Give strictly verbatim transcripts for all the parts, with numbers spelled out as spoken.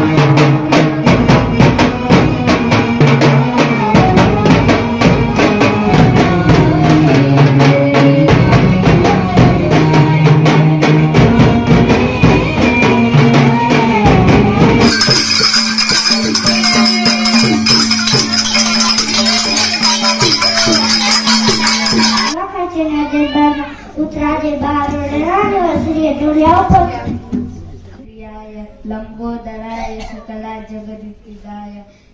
लंबोदराय सकला जगदिताय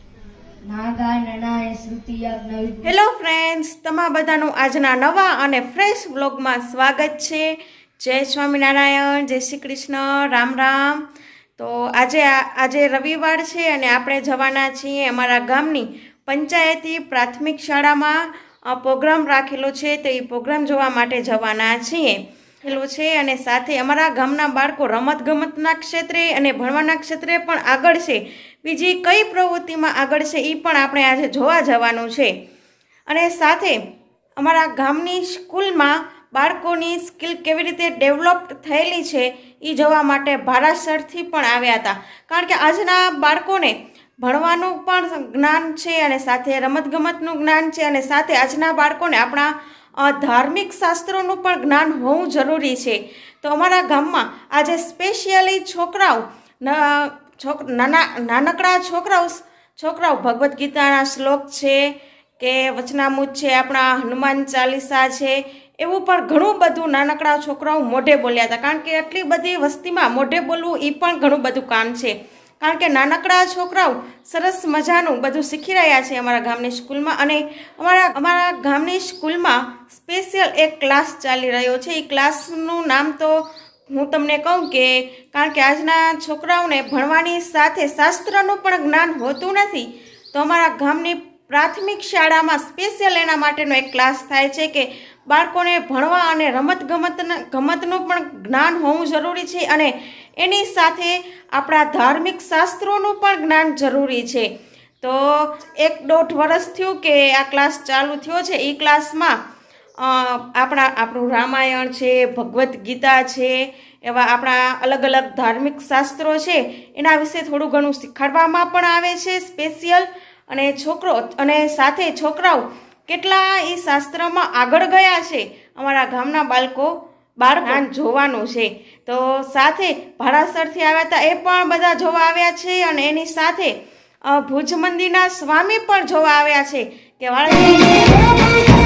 नागाननाय श्रुतियज्ञ। Hello friends, તમારા બધાનું આજના નવા અને ફ્રેશ વ્લોગમાં સ્વાગત છે। જય સ્વામિનારાયણ, જય શ્રી કૃષ્ણ, રામ રામ। તો આજે આજે રવિવાર છે અને આપણે જવાના છીએ અમારા ગામની પંચાયતી પ્રાથમિક શાળામાં પ્રોગ્રામ રાખેલો છે, તો એ પ્રોગ્રામ જોવા માટે જવાના છીએ છે। અને સાથે અમારા ગામના બાળકો રમતગમતના ક્ષેત્રે અને ભણવાના ક્ષેત્રે પણ આગળ છે, બીજી કઈ પ્રવૃત્તિમાં આગળ છે એ પણ આપણે આજે જોવા જવાનું છે। અને સાથે અમારા ગામની સ્કૂલમાં બાળકોની સ્કિલ કેવી રીતે ડેવલપ થયેલી છે એ જોવા માટે ભારાસરથી પણ આવ્યા હતા, કારણ કે આજના બાળકોને ભણવાનું પણ જ્ઞાન છે અને સાથે રમતગમતનું જ્ઞાન છે, અને સાથે આજના બાળકોને આપણા ધાર્મિક શાસ્ત્રોનું પણ જ્ઞાન હોવું જરૂરી છે। તો અમારા ગામમાં આજે સ્પેશિયલી છોકરાઓ નાના નાનકડા છોકરાઓ છોકરાઓ ભગવદ્ ગીતાના શ્લોક છે કે વચનામૃત છે, આપણા હનુમાન ચાલીસા છે, એવું પણ ઘણું બધું નાનકડા છોકરાઓ મોઢે બોલ્યા હતા, કારણ કે આટલી બધી વસ્તીમાં મોઢે બોલવું એ પણ ઘણું બધું કામ છે, કારણ કે નાનકડા છોકરાઓ સરસ મજાનું બધું શીખી રહ્યા છે અમારા ગામની સ્કૂલમાં। અને અમારા અમારા ગામની સ્કૂલમાં સ્પેશિયલ એક ક્લાસ ચાલી રહ્યો છે। એ ક્લાસનું નામ તો હું તમને કહું કે કારણ કે આજના છોકરાઓને ભણવાની સાથે શાસ્ત્રનું પણ જ્ઞાન હોતું નથી, તો અમારા ગામની પ્રાથમિક શાળામાં સ્પેશિયલ એના માટેનો એક ક્લાસ થાય છે કે બાળકોને ભણવા અને રમત ગમત ગમતનું પણ જ્ઞાન હોવું જરૂરી છે, અને એની સાથે આપણા ધાર્મિક શાસ્ત્રોનું પણ જ્ઞાન જરૂરી છે। તો એક દોઢ વર્ષ થયું કે આ ક્લાસ ચાલુ થયો છે। એ ક્લાસમાં આપણા આપણું રામાયણ છે, ભગવદ્ ગીતા છે, એવા આપણા અલગ અલગ ધાર્મિક શાસ્ત્રો છે એના વિશે થોડું ઘણું શીખવાડવામાં પણ આવે છે સ્પેશિયલ। અને છોકરો અને સાથે છોકરાઓ કેટલા એ શાસ્ત્રમાં આગળ ગયા છે અમારા ગામના બાળકો બાળકો જોવાનું છે। તો સાથે ભારાસરથી આવ્યા હતા એ પણ બધા જોવા આવ્યા છે, અને એની સાથે ભુજ મંદિરના સ્વામી પણ જોવા આવ્યા છે કે વાળા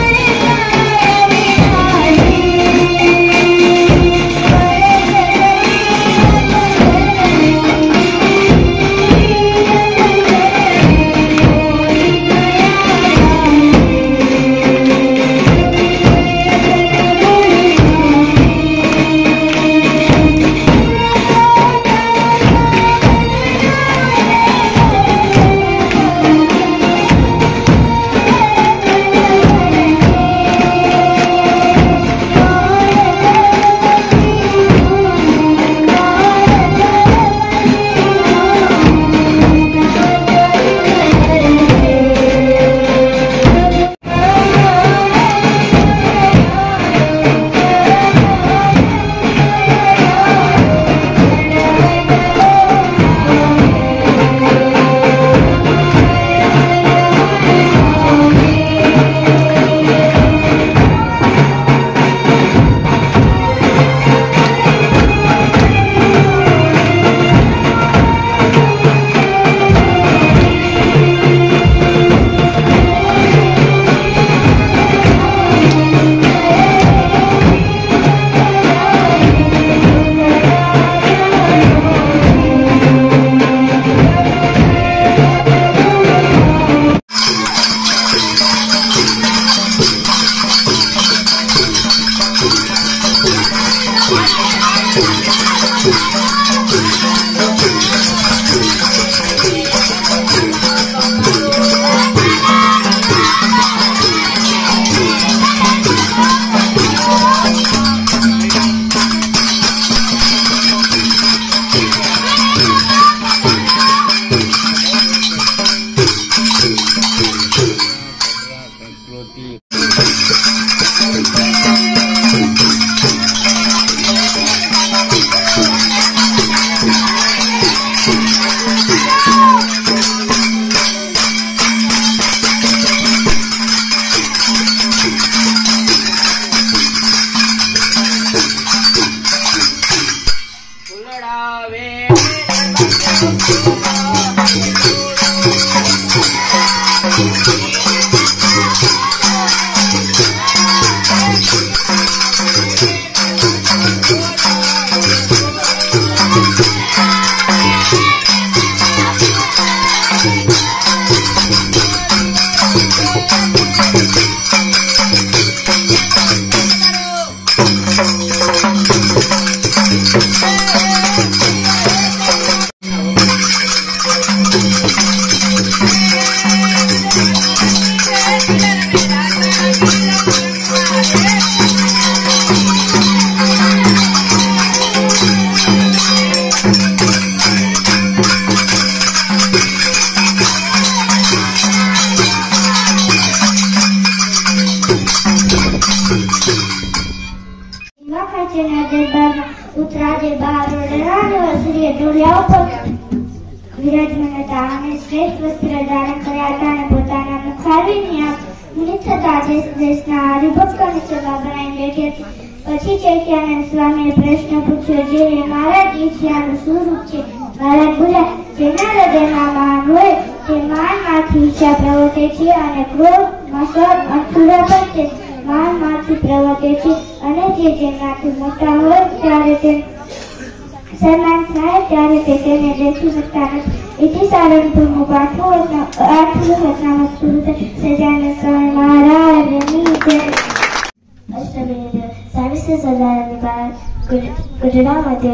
ઉત્તરાજે બાર શ્રીએ ટોળિયા ઉપર વિરાજમાન હતા અને શ્રેષ્ઠ વસ્ત્ર ધારણ કર્યા હતા અને પોતાના મુખારવીની આંખ મુનિત થતા દેશ દેશના હરિભક્તોની સભા બનાવી બેઠી હતી. પછી ચૈત્યાનંદ સ્વામીએ પ્રશ્ન પૂછ્યો, જે મહારાજ ઈર્ષ્યાનું શું રૂપ છે? મહારાજ બોલ્યા, જેના હૃદયમાં માન હોય તે માનમાંથી ઈચ્છા પ્રવર્તે છે અને ક્રોધ, મસદ, અસુરા પણ તે માનમાંથી પ્રવર્તે છે અને જે જેનાથી મોટા હોય ત્યારે તે સન્માન થાય ત્યારે તે તેને દેખી શકતા નથી. इति सारंगपुरનું પાઠવું આઠમું વચનામૃત પૂરું થાય. સજાનંદ સ્વામી મહારાજની જય. અષ્ટમીની દિવસ સાડત્રીસ હજારની બાદ ગઢડાमध्ये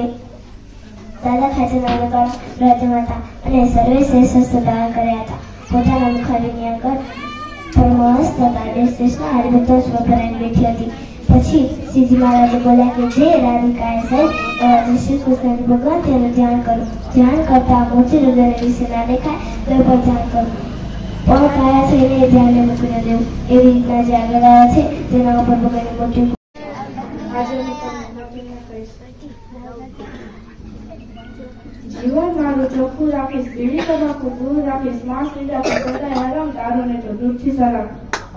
દાદા ખાચરના લોકો વિરાજમાન હતા અને સર્વે શ્રેષ્ઠ ધારણ કર્યા હતા. પોતાના મુખારવીની આગળ પરમહંસ તથા દેશ દેશના હરિભક્તો સ્વભરાઈને બેઠી હતી. પછી શ્રીજી મહારાજે બોલ્યા કે જે રાધિકાએ છે એવા શ્રી કૃષ્ણ ભગવાન તેનું ધ્યાન કરો. ધ્યાન કરતા મોટી હૃદય વિશે ના દેખાય તો પણ ધ્યાન કરો. પણ કાયા થઈને ધ્યાને મૂકીને દેવું. એવી રીતના જે આગળ આવ્યા છે તેના ઉપર ભગવાનની મોટી જીવન મારું ચોખ્ખું રાખીશ, બીડી તંબાકુ દૂર રાખીશ, માંસ લીધા તો બધાય હરામ, દારૂને તો દૂરથી સલામ.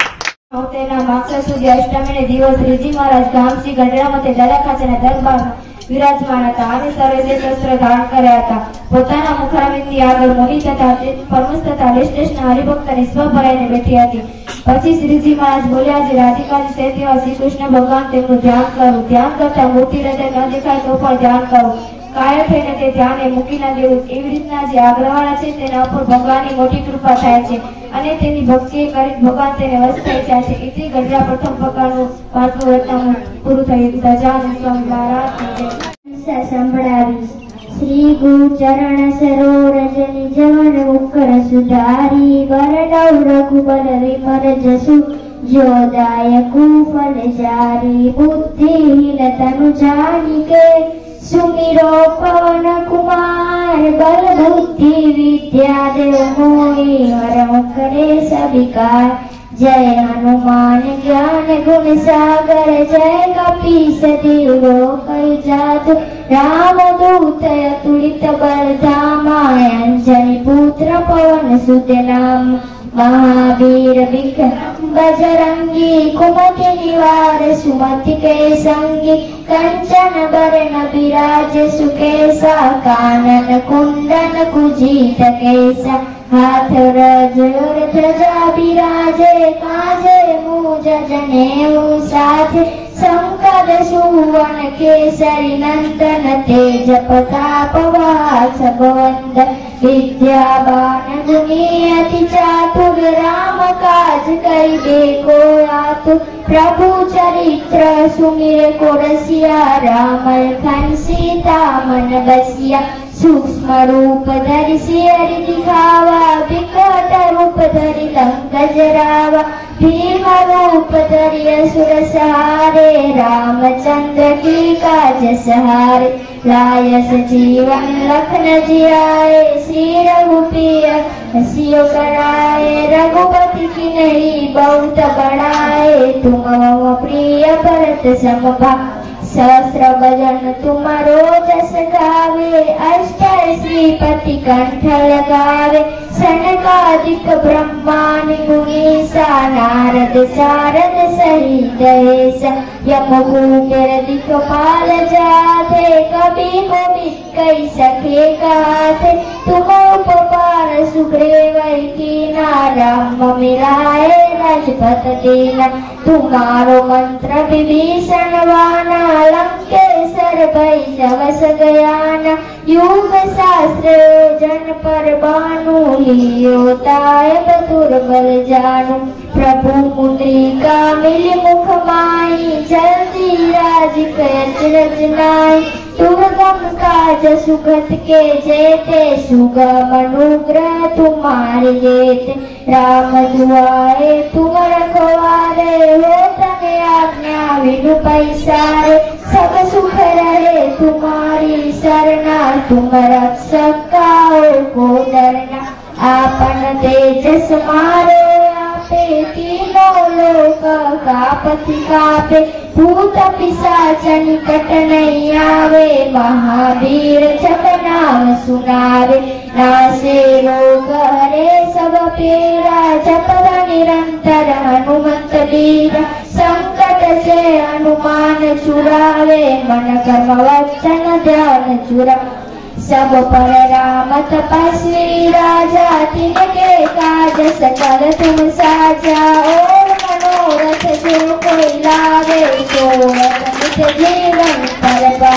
તેના માગસર સુધી અષ્ટમીને દિવસ શ્રીજી મહારાજ ગામસી ગઢડામાં દાદા ખાચરના દરબારમાં વિરાજમાન હતા અને સર્વે શસ્ત્ર ધારણ કર્યા હતા. પોતાના મુખારવિંદની આગળ મુનિ તથા પરમહંસ તથા દેશ દેશના હરિભક્તોની સભા ભરાઈને બેઠી હતી. પછી શ્રીજી મહારાજ બોલ્યા, જે રાધિકાની છે તેવા શ્રી કૃષ્ણ ભગવાન તેમનું ધ્યાન કરું. ધ્યાન કરતા મૂર્તિ હૃદય ન દેખાય તો પણ ધ્યાન કરું. કાયર થઈને તે ધ્યાને મૂકી ના દેવું. એવી રીતના જે આગળવાળા છે તેના ઉપર ભગવાનની મોટી કૃપા થાય છે અને તેની ભક્તિ કરી ભગવાન તેને વશ થઈ જાય છે. એથી ગઢડા પ્રથમ પ્રકારનું પાંચમું વચનામૃત પૂરું થયું. સજાનંદ સ્વામી મહારાજની જય. સંભળાવીશ. શ્રી ગુરુ ચરણ સરોરજની જવન ઉકર સુધારી વરનવ રઘુબર વિમર જસુ જોદાય કુફલ જારી બુદ્ધિહીન તનુ જાની કે सुमिरो पवन कुमार बल बुद्धि विद्या देव मोहि हरम करे सविकार. जय हनुमान ज्ञान गुण सागर जय कपीस देव लोक जातु राम दूत अतुलित बल धामा अंजनी पुत्र पवन सुत नाम महावीर विक्रम बजरंगी कुमति निवार सुमति के संगी कंचन बरन विराज सुकेसा कानन कुंडन कुजित केसा हाथ रजोर ध्वजा विराजे काजे मुज जनेऊ साथे संकट सुवन केसरी नंदन तेज प्रताप वास गोविंद विद्यावान गुणी अति चातुर राम काज करिबे को आतुर प्रभु चरित्र सुमिर को रसिया राम लखन सीता मन बसिया सूक्ष्म रूप धरि सियरि दिखावा विकट रूप धरि लंक जरावा भीम रूप धरि असुर सहारे रामचंद्र की काज सहारे लायस जीवन लखन जियाए श्री रघुपीर हसियो कराए रघुपति की नहीं बहुत बढ़ाए तुम मम प्रिय भरत समभा सहस्र भजन तुम्हारो जस गावे अष्ट श्रीपति कंठ लगावे सनकादिक ब्रह्मांड मुनीसा नारद सारद सहित ऐसा यम कुबेर दिक्पाल जाते कभी को कई सखे गाते राम मिलाए राजपथ दीना तुम्हारो मंत्र विभीषण वाना लंकेश्वर भई जवस गयाना युग शास्त्र जन पर बानु लियो तायब दुर्बल जानु प्रभु मुद्रिका मिली मुख माई जल्दी राज कच रचनाई दुर्गम काज सुगत के जेते सुगम अनुग्रह तुम्हारे जेते राम दुआरे तुम रखवारे हो तने आज्ञा विनु पैसारे सब सुख रहे तुम्हारी सरना तुम रक्षक काओ को डरना आपन तेजस मारो आपे तीनों लोक कापति कापे भूत पिशाच निकट नहीं आवे महावीर जब नाम सुनावे नासे रोग हरे सब पीरा जपत निरंतर हनुमंत लीला संकट से हनुमान छुड़ावे मन कर्म वचन ध्यान चुरा सब पर राम तपस्वी राजा तिनके काज सकल तुम साजा और मनोरथ जो कोई लावे सोरठ निज जीवन पर पा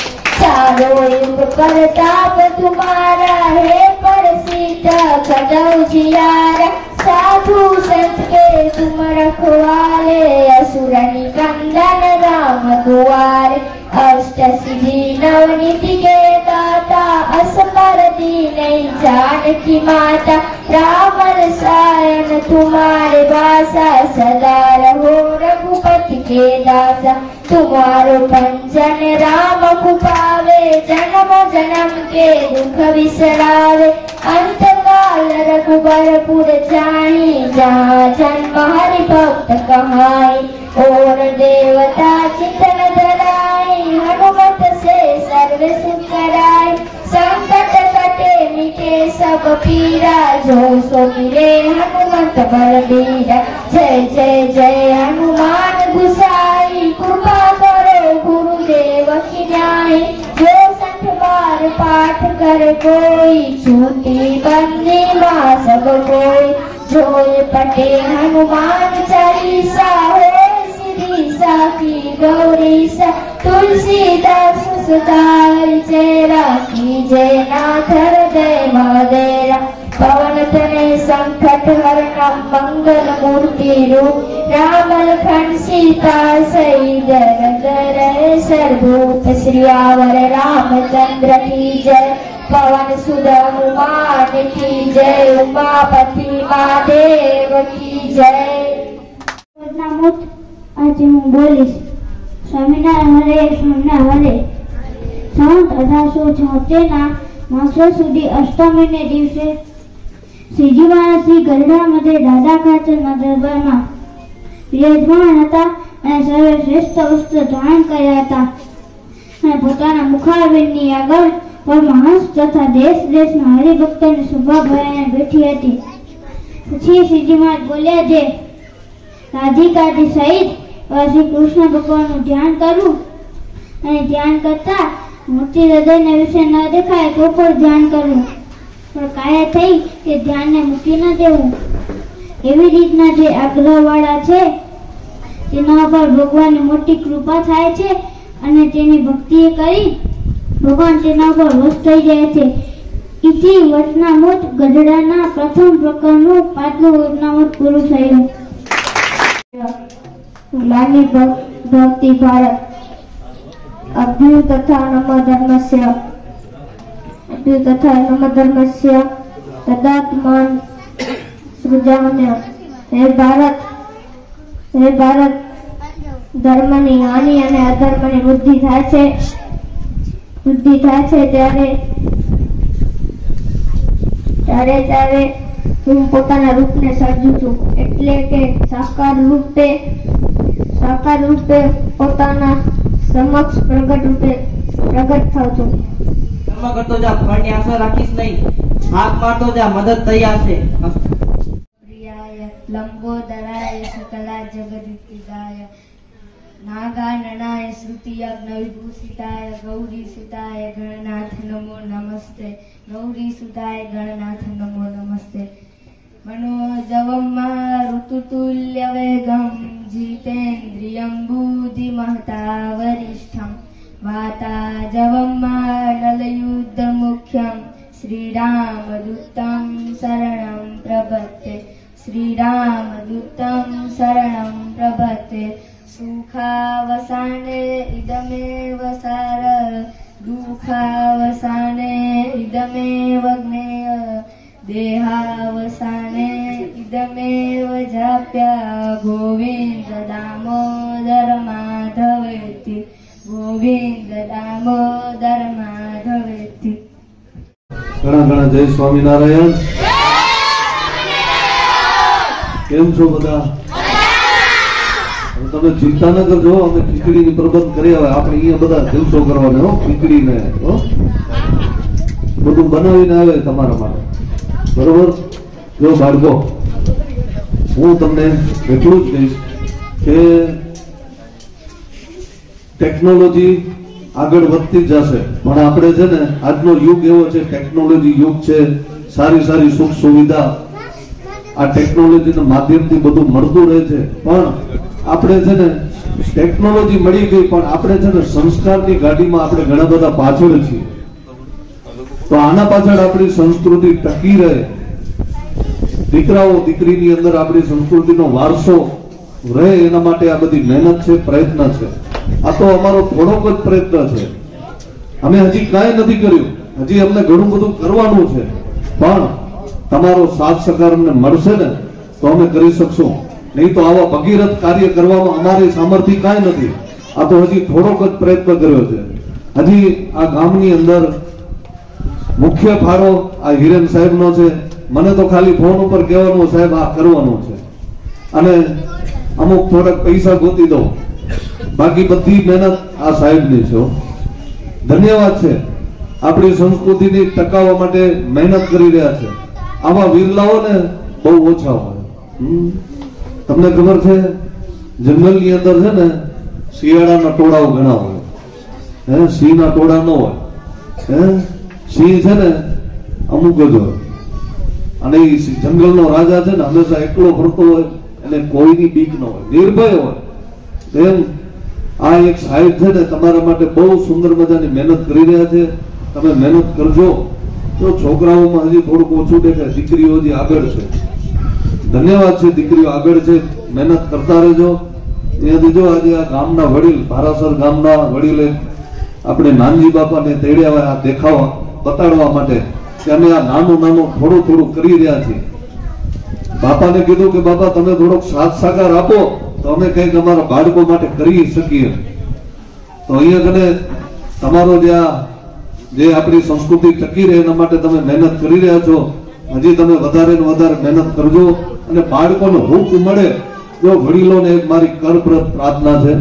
चारों युग प्रताप तुम्हारा है प्रसिद्ध कदौ जियारा साधु संत के तुम रखवाले असुर निकंदन राम दुआरे अष्ट सिद्धि नवनीति के दाता असपर दीन जानकी माता राम रसायन तुम्हारे बासा सदा रहो रघुपति के दासा तुम्हारो पंजन राम को पावे जन्म जन्म के दुख विसरावे अंत काल रघुबरपुर जाई जहाँ जन्म हरि भक्त कहाई और देवता चितन धराई हनुमत से सर्व सुख कराई संकट कटे मिटे सब पीरा जो सो मिले हनुमत बलबीरा जय जय जय हनुमान गुसाई कृपा करो गुरुदेव की न्याय जो संठ बार पाठ कर कोई छूटी बंदी माँ सब कोई जो पटे हनुमान चालीसा हो सा की गौरी सा तुलसीदास सुधार चेरा की जय नाथ हृदय महादेरा पवन तनय संकट हरण मंगल मूर्ति रूप राम लखन सीता सहित रघुवर सर्वभूत श्रीयावर रामचंद्र की जय पवन सुत हनुमान की जय उमापति महादेव की जय। આજે હું બોલીશ સ્વામિનારાયણ હરે સ્વામિનારાયણ હરે સંવત અઢારસો છોતેરના માસો સુધી અષ્ટમીને દિવસે શ્રીજી મહારાજ શ્રી ગઢડા મધ્યે દાદા ખાચરના દરબારમાં વિરાજમાન હતા અને સર્વે શ્રેષ્ઠ વસ્ત્ર ધારણ કર્યા હતા અને પોતાના મુખારવિંદની આગળ પરમહંસ તથા દેશ દેશના હરિભક્તોની સભા ભરાઈને બેઠી હતી। પછી શ્રીજી મહારાજ બોલ્યા જે રાધિકાજી સહિત શ્રી કૃષ્ણ ભગવાનનું ધ્યાન કરવું અને ધ્યાન કરતા મૂર્તિ હૃદયના વિશે ન દેખાય તો પણ ધ્યાન કરવું પણ કાયા થઈ કે ધ્યાનને મૂકી ન દેવું। એવી રીતના જે આગ્રહવાળા છે તેના પર ભગવાનની મોટી કૃપા થાય છે અને તેની ભક્તિ કરી ભગવાન તેના પર વશ થઈ જાય છે। ઇતિ વચનામૃત ગઢડાના પ્રથમ પ્રકરણનું પાંચમું વચનામૃત પૂરું થયું। लाली भक्ति भारत अभ्यु तथा नम धर्मस्य अभ्यु तथा नम धर्मस्य तदात्मान सृजाम्य। हे भारत हे भारत धर्मनी हानि અને અધર્મની વૃદ્ધિ થાય છે વૃદ્ધિ થાય છે ત્યારે ત્યારે ત્યારે હું પોતાના રૂપને સર્જું છું એટલે કે સાકાર રૂપે સાકાર રૂપે પોતાના સમક્ષ પ્રગટ રૂપે પ્રગટ થાઉં છું। કર્મ કરતો જા ફળની આશા રાખીશ નહીં હાથ મારતો જા મદદ તૈયાર છે। પ્રિયાય લંબોદરાય સકલા જગદીતિદાય नागाननाय श्रुतियज्ञ विभूषिताय गौरी सुताय गणनाथ नमो नमस्ते। गौरी सुताय गणनाथ नमो नमस्ते। मनोजवं मारुततुल्यवेगं जितेन्द्रियं बुद्धिमतावरिष्ठं वाताजवं मानलयुद्धमुख्यं श्रीरामदूतं शरणं प्रपद्ये श्रीरामदूतं शरणं प्रपद्ये सुखावसाने इदमेव सार दुःखावसाने इदमेव ज्ञेय देहावसाने इदमेव जाप्या गोविन्द दामोदर माधवेति गोविन्द दामोदर माधवेति। ઘણા ઘણા જય સ્વામિનારાયણ। કેમ છો બધા? તમે ચિંતા ન કરજો, અમે ખીચડીની પ્રબંધ કરી આવે, આપણે અહીંયા બધા જલસો કરવાનો હો, ખીચડીને હો બધું બનાવીને આવે તમારા માટે, બરોબર? જો બાળકો, હું તમને એટલું જ કહીશ કે ટેકનોલોજી આગળ વધતી જશે, પણ આપણે છે ને આજનો યુગ એવો છે, ટેકનોલોજી યુગ છે, સારી સારી સુખ સુવિધા આ ટેકનોલોજીના માધ્યમથી બધું મળતું રહે છે, પણ આપણે છે ને ટેકનોલોજી મળી ગઈ પણ આપણે છે ને સંસ્કારની ગાડીમાં આપણે ઘણા બધા પાછળ છીએ, તો આના પાછળ આપણી સંસ્કૃતિ ટકી રહે, દીકરાઓ દીકરીની અંદર આપણી સંસ્કૃતિનો વારસો રહે, એના માટે આ બધી મહેનત છે, પ્રયત્ન છે। આ તો અમારો થોડોક જ પ્રયત્ન છે, અમે હજી કાંઈ નથી કર્યું, હજી અમને ઘણું બધું કરવાનું છે, પણ તમારો સાથ સહકાર અમને મળશે ને તો અમે કરી શકશું, નહીં તો આવા ભગીરથ કાર્ય કરવામાં અમારી સામર્થ્ય કાંઈ નથી। આ તો હજી થોડોક જ પ્રયત્ન કર્યો છે, હજી આ ગામની અંદર મુખ્ય ફાળો આ હિરેન સાહેબનો છે, મને તો ખાલી ફોન ઉપર કહેવાનું સાહેબ આ કરવાનું છે અને અમુક થોડાક પૈસા ગોતી દો, બાકી બધી મહેનત આ સાહેબની છે। ધન્યવાદ છે, આપણી સંસ્કૃતિની ટકાવવા માટે મહેનત કરી રહ્યા છે। આવા વિરલાઓને બહુ ઓછા હોય, તમને ખબર છે જંગલની અંદર છે ને શિયાળાના ટોળાઓ ઘણા હોય, હે સિંહના ટોળા ન હોય, હે સિંહ છે ને અમુક જ હોય, અને એ જંગલનો રાજા છે ને હંમેશા એકલો ફરતો હોય, એને કોઈની બીક ન હોય, નિર્ભય હોય। તેમ આ એક સાહેબ છે ને તમારા માટે બહુ સુંદર મજાની મહેનત કરી રહ્યા છે, તમે મહેનત કરજો, તો છોકરાઓમાં હજી થોડુંક ઓછું દેખાય, દીકરીઓ હજી આગળ છે, ધન્યવાદ છે, દીકરીઓ આગળ છે, મહેનત કરતા રહેજો। ત્યાંથી જો આજે આ ગામના વડીલ, ભારાસર ગામના વડીલે આપણે નાનજી બાપાને તેડ્યા આ દેખાવા બતાડવા માટે કે અમે આ નાનું નાનું થોડું થોડું કરી રહ્યા છીએ। બાપાને કીધું કે બાપા તમે થોડોક સાથ સહકાર આપો તો અમે કંઈક અમારા બાળકો માટે કરી શકીએ, તો અહીંયા કને તમારો જે આ જે આપણી સંસ્કૃતિ ટકી રહે એના માટે તમે મહેનત કરી રહ્યા છો, હજી તમે વધારે ને વધારે મહેનત કરજો, અને બાળકોને હૂંફ મળે। જો વડીલોને એક મારી કરપ્રદ પ્રાર્થના છે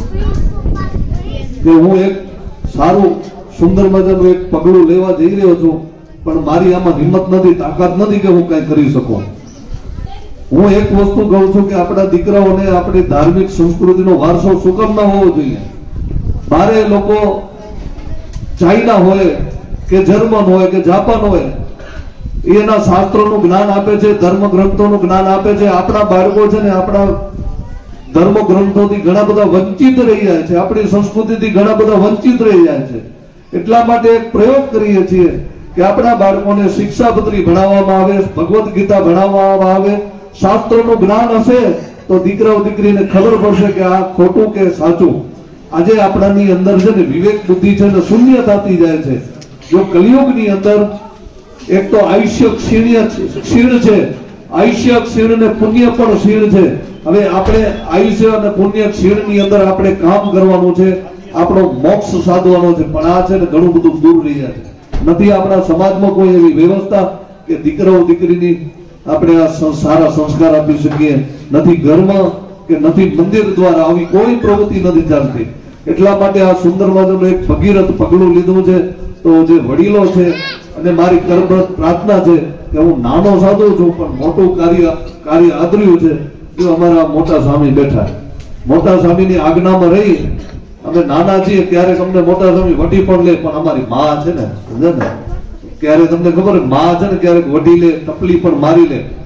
કે હું એક સારું સુંદર મજાનું એક પગલું લેવા જઈ રહ્યો છું, પણ મારી આમાં હિંમત નથી, તાકાત નથી કે હું કઈ કરી શકું। હું એક વસ્તુ કહું છું કે આપણા દીકરાઓને આપણી ધાર્મિક સંસ્કૃતિનો વારસો શું કામ ના હોવો જોઈએ? બારે લોકો ચાઇના હોય કે જર્મન હોય કે જાપાન હોય, એના શાસ્ત્રોનું જ્ઞાન આપે છે, ધર્મ ગ્રંથોનું જ્ઞાન આપે છે, આપણા બાળકો છે ને આપણા ધર્મ ગ્રંથોથી ઘણા બધા વંચિત રહી જાય છે, આપણી સંસ્કૃતિથી ઘણા બધા વંચિત રહી જાય છે। એટલા માટે એક પ્રયોગ કરીએ છીએ કે આપણા બાળકોને શિક્ષાપત્રી ભણાવવામાં આવે, ભગવદ્ ગીતા ભણાવવામાં આવે, શાસ્ત્રોનું જ્ઞાન હશે તો દીકરાઓ દીકરીને ખબર પડશે કે આ ખોટું કે સાચું। આજે આપણાની અંદર છે ને વિવેક બુદ્ધિ છે ને શૂન્ય થતી જાય છે। જો કલિયુગની અંદર એક તો આયુષ્ય ક્ષીણ ક્ષીણ છે, આયુષ્ય ક્ષીણ ને પુણ્ય પણ ક્ષીણ છે। હવે આપણે આયુષ્ય અને પુણ્ય ક્ષીણની અંદર આપણે કામ કરવાનું છે, આપણો મોક્ષ સાધવાનો છે, પણ આ છે ને ઘણું બધું દૂર રહી જાય છે। નથી આપણા સમાજમાં કોઈ એવી વ્યવસ્થા કે દીકરાઓ દીકરીની આપણે આ સારા સંસ્કાર આપી શકીએ, નથી ઘરમાં કે નથી મંદિર દ્વારા આવી કોઈ પ્રવૃત્તિ નથી ચાલતી। એટલા માટે આ સુંદર મજાનું એક ભગીરથ પગલું લીધું છે। તો જે વડીલો છે અને મારી કરબત પ્રાર્થના છે કે હું નાનો સાધુ છું પણ મોટું કાર્ય કાર્ય આદર્યું છે। જો અમારા મોટા સ્વામી બેઠા, મોટા સ્વામીની આજ્ઞામાં રહી અમે નાના છીએ ક્યારેક અમને મોટા સ્વામી વટી પણ લે, પણ અમારી માં છે ને સમજે ને, ક્યારે તમને ખબર માં છે ને ક્યારેક વટી લે, ટપલી પણ મારી લે,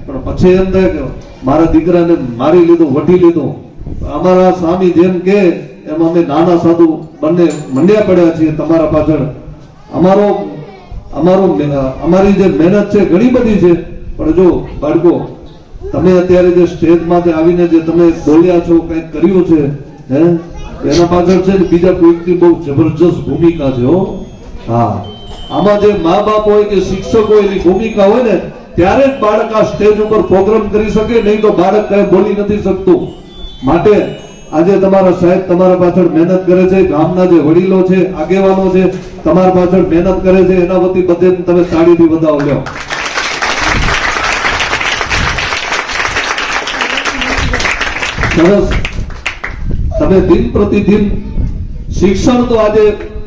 પણ પછી એમ થાય કે મારા દીકરાને મારી લીધો, વઢી લીધો. અમારા સ્વામી જેમ કે એમ અમે નાના સાધુ બંને મંડ્યા પડ્યા છીએ તમારા પાછળ. અમારો અમારો અમારી જે મહેનત છે ઘણી બધી છે, પણ જો બાળકો તમે અત્યારે જે સ્ટેજમાંથી આવીને જે તમે બોલ્યા છો, કંઈક કર્યું છે, હે એના પાછળ છે બીજા કોઈકની બહુ જબરજસ્ત ભૂમિકા છે. હો હા, આમાં જે મા બાપ હોય કે શિક્ષકો એની ભૂમિકા હોય ને ત્યારે જ બાળક આ સ્ટેજ ઉપર પ્રોગ્રામ કરી શકે, નહીં તો બાળક કઈ બોલી નથી શકતું. માટે આજે તમારા સાહેબ તમારા પાછળ મહેનત કરે છે, ગામના જે વડીલો છે, આગેવાનો છે, તમારા પાછળ મહેનત કરે છે, એના વતી બધે તમે તાળીથી વધાવો લ્યો. સરસ. તમે દિન પ્રતિદિન શિક્ષણ તો આજે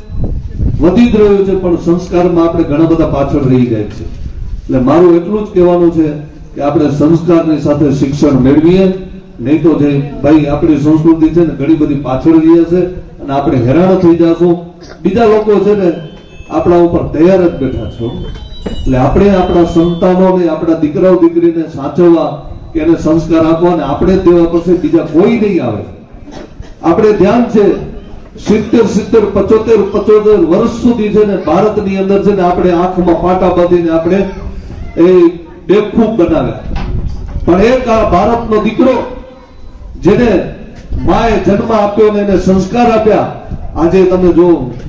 વધી જ રહ્યું છે, પણ સંસ્કારમાં આપણે ઘણા બધા પાછળ રહી ગયા છે. એટલે મારું એટલું જ કહેવાનું છે કે આપણે સંસ્કારની સાથે શિક્ષણ મેળવીએ, નહીં તો જે ભાઈ આપણી સંસ્કૃતિ છે ને ઘણી બધી પાછળ રહી હશે અને આપણે હેરાન થઈ જશું. બીજા લોકો છે ને આપણા ઉપર તૈયાર જ બેઠા છો. એટલે આપણે આપણા સંતાનોને, આપણા દીકરાઓ દીકરીને સાચવવા કે એને સંસ્કાર આપવા ને આપણે જ દેવા પડશે, બીજા કોઈ નહીં આવે. આપણે ધ્યાન છે સિત્તેર સિત્તેર પચોતેર પચોતેર વર્ષ સુધી છે ને ભારતની અંદર છે ને આપણે આંખમાં પાટા બાંધીને આપણે એ બેવકૂફ બનાવ્યા. પણ એક આ ભારતનો દીકરો જેને માએ જન્મ આપ્યો ને એને સંસ્કાર આપ્યા, આજે તમે જો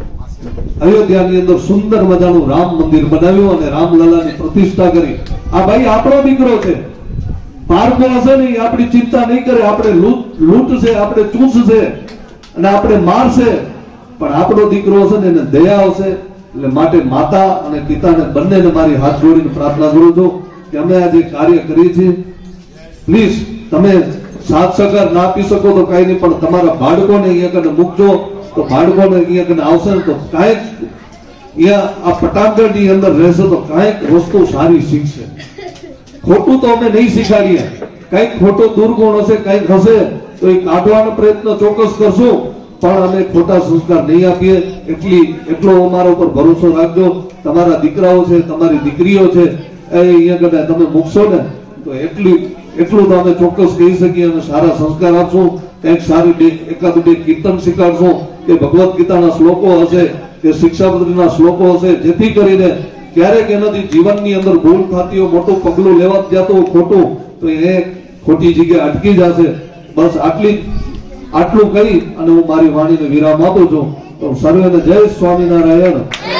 અયોધ્યાની અંદર સુંદર મજાનું રામ મંદિર બનાવ્યું અને રામલલાની પ્રતિષ્ઠા કરી. આ ભાઈ આપણો દીકરો છે. ભારતો હશે ને આપણી ચિંતા નહીં કરે, આપણે લૂંટ છે, આપણે ચૂસ છે અને આપણે મારશે, પણ આપણો દીકરો હશે ને એને દયા આવશે. એટલે માટે માતા અને પિતાને બંનેને મારી હાથ જોડીને પ્રાર્થના કરું છું કે અમે આજે કાર્ય કરીએ છીએ, પ્લીઝ તમે સાથ સહકાર ના આપી શકો તો કઈ નહીં, પણ તમારા બાળકોને અહીંયા કને મૂકજો, તો બાળકોને અહીંયા કને આવશે ને તો કાંઈક અહીંયા આ પટાંગણની અંદર રહેશે તો કાંઈક વસ્તુ સારી શીખશે. ખોટું તો અમે નહીં શીખાડીએ, કઈક ખોટો દુર્ગુણ હશે, કઈક હશે તો એ કાઢવાનો પ્રયત્ન ચોક્કસ કરશું, પણ અમે ખોટા સંસ્કાર નહીં આપીએ. એટલી એટલો અમારા ઉપર ભરોસો રાખજો. તમારા દીકરાઓ છે, તમારી દીકરીઓ છે, એ અહીંયા કદાચ તમે મૂકશો ને તો એટલી એટલું તો અમે ચોક્કસ કહી શકીએ. અને સારા સંસ્કાર આપશું, કંઈક સારી બે એકાદ બે કીર્તન શીખવાડશું કે ભગવદ્ ગીતાના શ્લોકો હશે કે શિક્ષાપત્રીના શ્લોકો હશે, જેથી કરીને ક્યારેક એનાથી જીવનની અંદર ભૂલ થતી હોય, મોટું પગલું લેવા જતું હોય ખોટું, તો એ ખોટી જગ્યાએ અટકી જશે. બસ આટલી આટલું કહી અને હું મારી વાણીને વિરામ આપું છું. તો સર્વેને જય સ્વામિનારાયણ.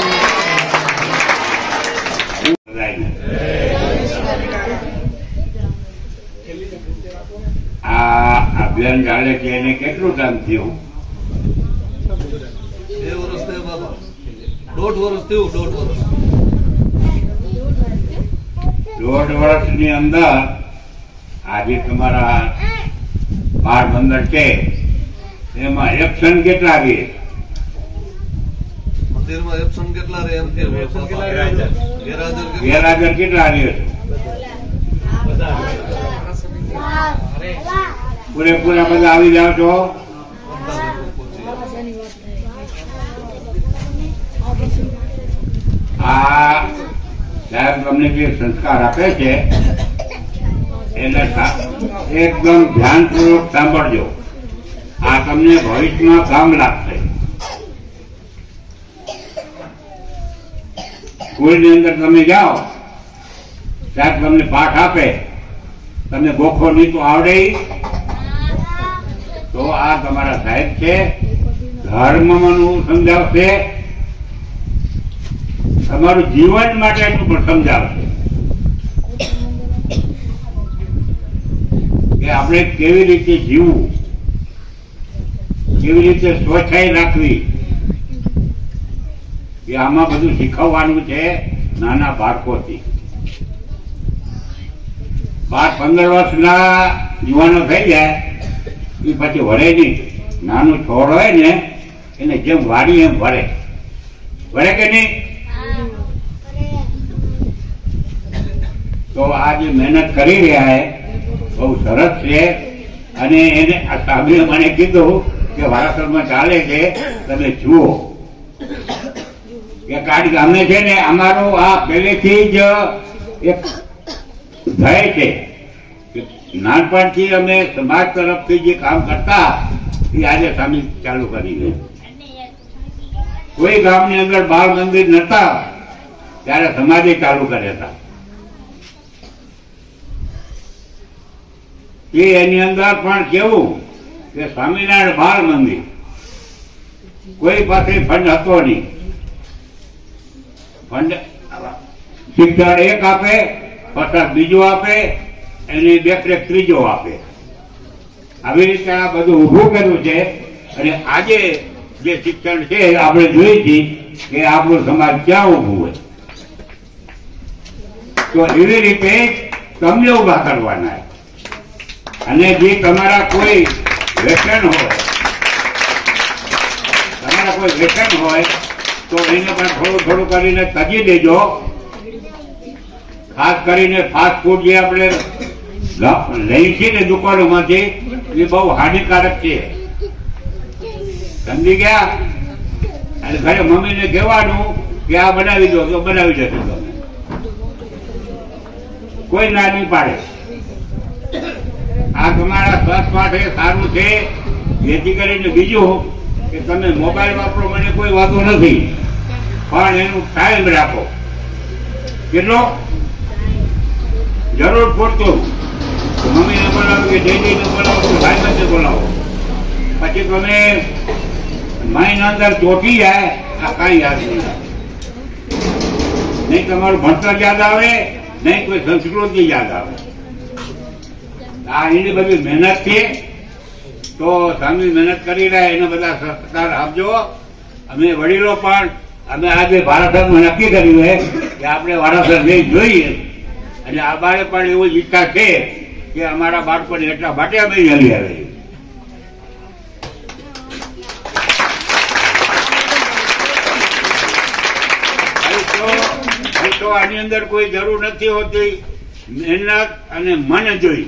આ અભિયાન ચાલે છે એને કેટલું ટાઈમ થયું? બે વર્ષ થયા બાબા. દોઢ વર્ષ થયું. દોઢ વર્ષ દોઢ વર્ષની અંદર આજે તમારા બાર બંદર છે એમાં એબસન્ટ કેટલા રહે? મંદિરમાં એબસન્ટ કેટલા રહે? એમ કે ગેરહાજર કેટલા રહે? પૂરેપૂરા બધા આવી જાવ છો? આ સાહેબ તમને જે સંસ્કાર આપે છે એને એકદમ ધ્યાનપૂર્વક સાંભળજો. આ તમને ભવિષ્યમાં કામ લાગશે. સ્કૂલની અંદર તમે જાઓ, સાહેબ તમને પાઠ આપે, તમને ગોખો નહીં તો આવડે, તો આ તમારા સાહેબ છે. ધર્મનું સમજાવશે, તમારું જીવન માટેનું પણ સમજાવશે કે આપણે કેવી રીતે જીવવું, કેવી રીતે સ્વચ્છાઈ રાખવી, કે આમાં બધું શીખવવાનું છે નાના બાળકોથી. બાર પંદર વર્ષના યુવાનો થઈ જાય એ પછી વળે નહીં. નાનું છોડ હોય ને એને જેમ વાડી એમ વળે. વળે કે નહીં? તો આ જે મહેનત કરી રહ્યા છે બહુ સરસ છે. અને એને આ સાહેબે મને કીધું કે વારાસરમાં ચાલે છે, તમે જુઓ કે કારણ કે અમે છે ને અમારું આ પહેલેથી જ એક ધ્યેય છે કે નાનપણથી અમે સમાજ તરફથી જે કામ કરતા એ આજે સામે ચાલુ કરી ગયું. કોઈ ગામની અંદર બાળ મંદિર નતા ત્યારે સમાજે ચાલુ કર્યા હતા. એ એની અંદર પણ કેવું કે સ્વામિનારાયણ બાળ મંદિર કોઈ પાસે ફંડ હતો નહીં. ફંડ શિક્ષણ એક આપે, પચાસ બીજો આપે, એની દેખરેખ ત્રીજો આપે. આવી રીતે આ બધું ઊભું કર્યું છે. અને આજે જે શિક્ષણ છે આપણે જોઈ છીએ કે આપણું સમાજ ક્યાં ઊભું હોય. તો એવી રીતે તમને ઉભા કરવાના. અને જે તમારા કોઈ વ્યસન હોય તમારા કોઈ વ્યસન હોય તો એને પણ થોડું થોડું કરીને તજી દેજો. ખાસ કરીને ફાસ્ટ ફૂડ જે આપણે લઈ છીએ ને દુકાનોમાંથી એ બહુ હાનિકારક છે. સમજી ગયા? અને ઘરે મમ્મીને કહેવાનું કે આ બનાવી દો તો બનાવી દેશે તમે. કોઈ ના નહીં પાડે. આ તમારા સ્વાસ્થ્ય માટે સારું છે. જેથી કરીને બીજું કે તમે મોબાઈલ વાપરો મને કોઈ વાંધો નથી, પણ એનું ટાઈમ રાખો. કેટલો જરૂર પૂરતો. મમ્મીને બોલાવો કે ડેડીને બોલાવો કે ભાઈબંધને બોલાવો. પછી તમે માઇન્ડ અંદર ચોટી જાય આ કાંઈ યાદ નહીં આવે. નહીં તમારું ભણતર યાદ આવે, નહીં કોઈ સંસ્કૃતિ યાદ આવે. આ એની બધી મહેનત છે. તો સામી મહેનત કરી રહ્યા એને બધા સહકાર આપજો. અમે વડીલો પણ અમે આજે વારાસરમાં નક્કી કર્યું છે કે આપણે વારાસર લઈ જોઈએ. અને આ બાળે પણ એવું જ ઈચ્છા છે કે અમારા બાળકોને એટલા માટે અમે લઈ આવે. તો આની અંદર કોઈ જરૂર નથી હોતી. મહેનત અને મન જોઈ.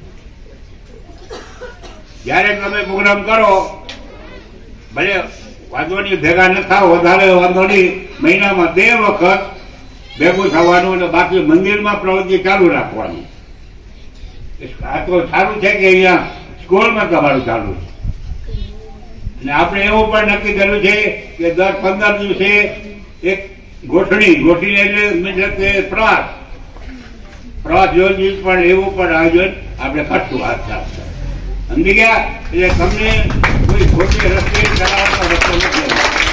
જયારે તમે પ્રોગ્રામ કરો ભલે વાંધો નહીં, ભેગા ન થાવ વધારે વાંધો નહીં, મહિનામાં બે વખત ભેગું થવાનું અને બાકી મંદિરમાં પ્રવૃત્તિ ચાલુ રાખવાની. આ તો સારું છે કે અહીંયા સ્કૂલમાં તમારું ચાલુ છે. અને આપણે એવું પણ નક્કી કર્યું છે કે દર પંદર દિવસે એક ગોઠણી ગોઠણી એટલે કે પ્રવાસ પ્રવાસ યોજના પણ એવું પણ આયોજન આપણે કરશું. હાથ સાથે સમજી ગયા? એટલે તમને કોઈ ખોટી રસ્તે ચલાવવાનો રસ્તો નથી.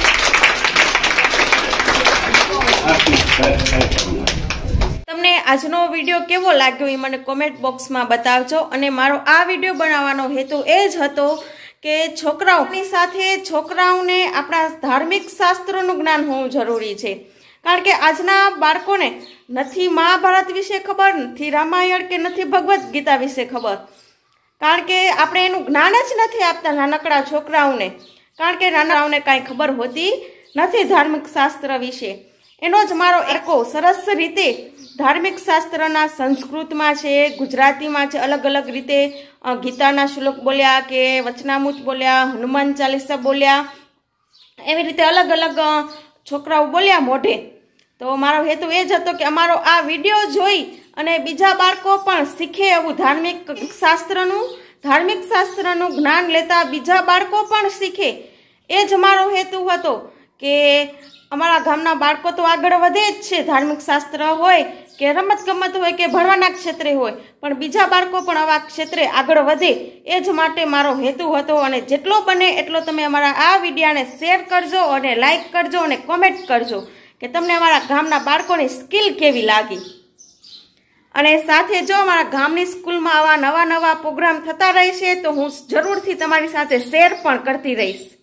તમને આજનો વિડીયો કેવો લાગ્યો એ મને કોમેન્ટ બોક્સમાં બતાવજો. અને મારો આ વિડીયો બનાવવાનો હેતુ એ જ હતો કે છોકરાઓની સાથે છોકરાઓને આપણા ધાર્મિક શાસ્ત્રોનું જ્ઞાન હોવું જરૂરી છે. કારણ કે આજના બાળકોને નથી મહાભારત વિશે ખબર, નથી રામાયણ કે નથી ભગવદ્ ગીતા વિશે ખબર. કારણ કે આપણે એનું જ્ઞાન જ નથી આપતા નાનકડા છોકરાઓને. કારણ કે નાનાઓને કાંઈ ખબર હોતી નથી ધાર્મિક શાસ્ત્ર વિશે. એનો જ મારો એકો સરસ રીતે ધાર્મિક શાસ્ત્રના સંસ્કૃતમાં છે, ગુજરાતીમાં છે, અલગ અલગ રીતે ગીતાના શ્લોક બોલ્યા કે વચનામૃત બોલ્યા, હનુમાન ચાલીસા બોલ્યા, એવી રીતે અલગ અલગ છોકરાઓ બોલ્યા મોઢે. તો મારો હેતુ એ જ હતો કે અમારો આ વિડીયો જોઈ અને બીજા બાળકો પણ શીખે એવું ધાર્મિક શાસ્ત્રનું ધાર્મિક શાસ્ત્રનું જ્ઞાન લેતા બીજા બાળકો પણ શીખે. એ જ મારો હેતુ હતો કે અમારા ગામના બાળકો તો આગળ વધે જ છે. ધાર્મિક શાસ્ત્ર હોય કે રમત ગમત હોય કે ભણવાના ક્ષેત્રે હોય, પણ બીજા બાળકો પણ આવા ક્ષેત્રે આગળ વધે એ જ માટે મારો હેતુ હતો. અને જેટલો બને એટલો તમે અમારા આ વિડીયાને શેર કરજો અને લાઈક કરજો અને કોમેન્ટ કરજો કે તમને અમારા ગામના બાળકોની સ્કિલ કેવી લાગી. અને સાથે જો અમારા ગામની સ્કૂલમાં આવા નવા નવા પ્રોગ્રામ થતા રહેશે તો હું જરૂરથી તમારી સાથે શેર પણ કરતી રહીશ.